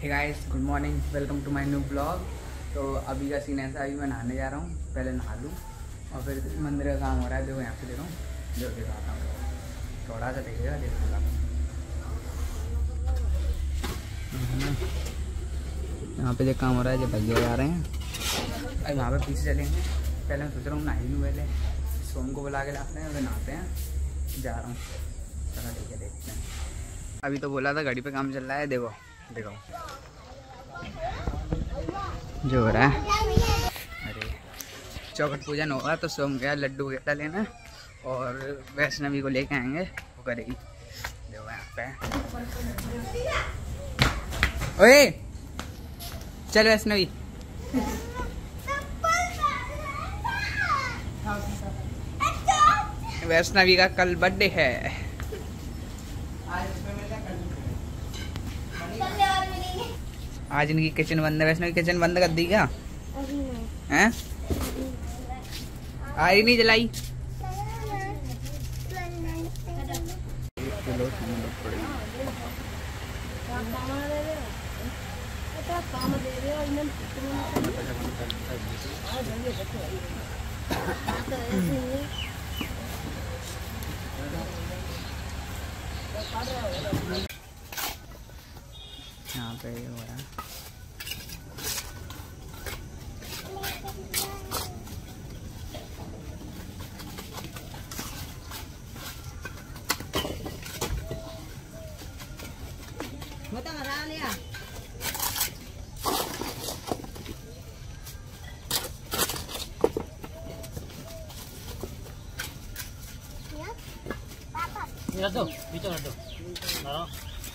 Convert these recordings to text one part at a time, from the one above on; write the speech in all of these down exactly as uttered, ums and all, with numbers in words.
Hey guys, good morning, welcome to my new blog. तो अभी का सीन ऐसा, अभी मैं नहाने जा रहा हूँ। पहले नहा लूँ और फिर मंदिर का काम हो रहा है। देखो यहाँ पे देखो, जो दिखाता हूँ, थोड़ा सा देखेगा, देखो यहाँ पे जो काम हो रहा है, जो भैया जा रहे हैं, अभी वहाँ पे पीछे चलेंगे। पहले मैं सोच रहा हूँ नहा लूँ, पहले सोम को बुला के लाते हैं, फिर नहाते हैं। जा रहा हूँ, चलो ठीक है, देखते हैं। अभी तो बोला था गाड़ी पे काम चल रहा है, देखो देखो जो हो रहा है। अरे चौखट पूजन होगा तो सोम गया लड्डू वगैरह लेना और वैष्णवी को लेके आएंगे, वो करेगी। देखो यहाँ पे, ओए चल वैष्णवी। वैष्णवी का कल बर्थडे है। आज इनकी किचन बंद है। वैष्णवी किचन बंद कर दी क्या? हैं? आई नहीं जलाई। यहाँ पे ये हो रहा है। Lihat tuh, bicara tuh. Nah.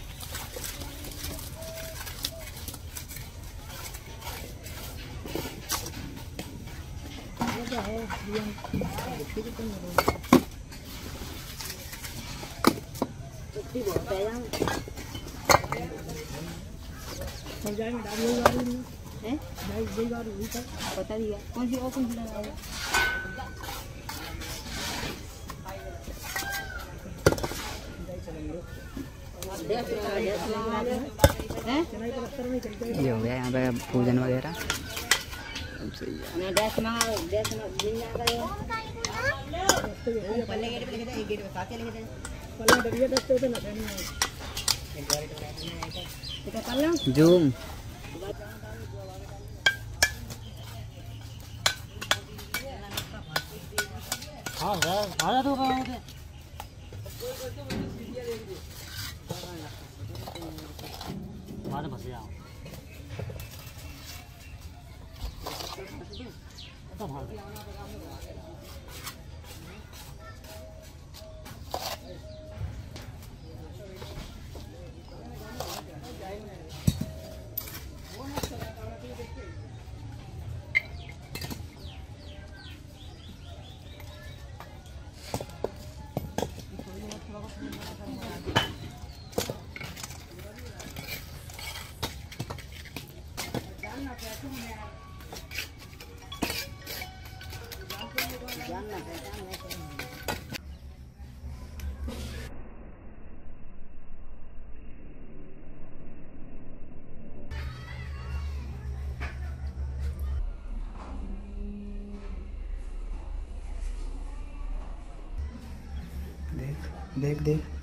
पता नहीं है कौन सी और कौन सी लगाएगा। ये हो गया यहाँ पे पूजन वगैरह सही है। जूम हाँ हाँ तो बाद में फंस जाओ। देख देख देख